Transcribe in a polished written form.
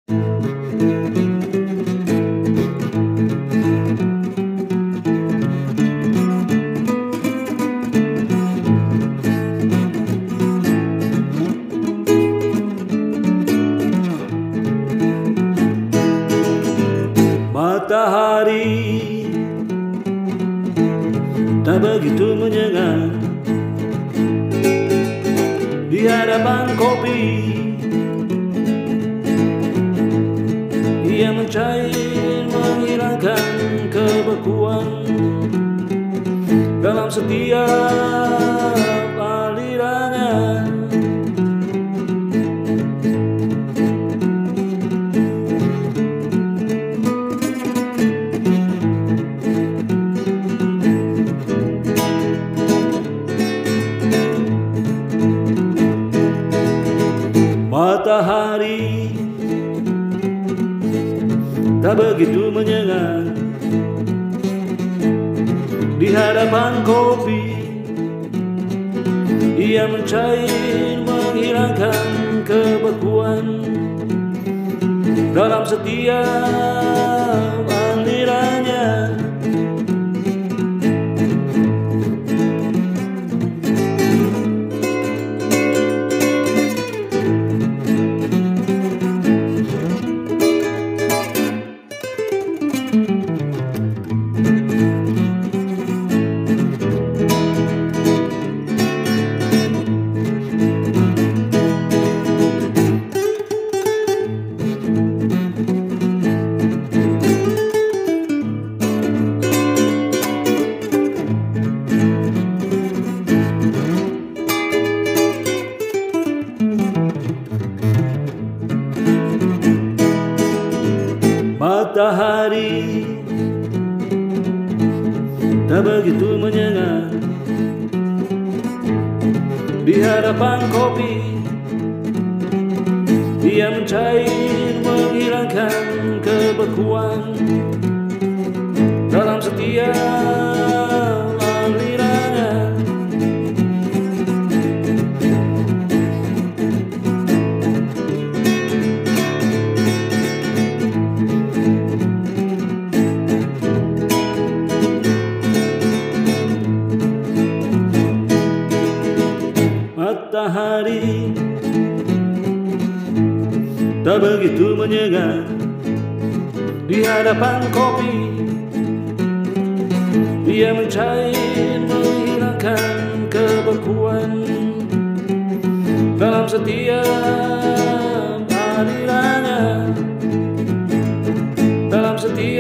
Matahari tak begitu menyengat di hadapan kopi. Ia mencair menghilangkan kebekuan dalam setiap alirannya. Matahari tak begitu menyengat di hadapan kopi. Ia mencair menghilangkan kebekuan dalam setiap alirannya. Matahari tak begitu menyengat di hadapan kopi. Ia mencair menghilangkan kebekuan dalam setiap alirannya. Matahari tak begitu menyengat di hadapan kopi. Ia mencair menghilangkan kebekuan dalam setiap alirannya, dalam setiap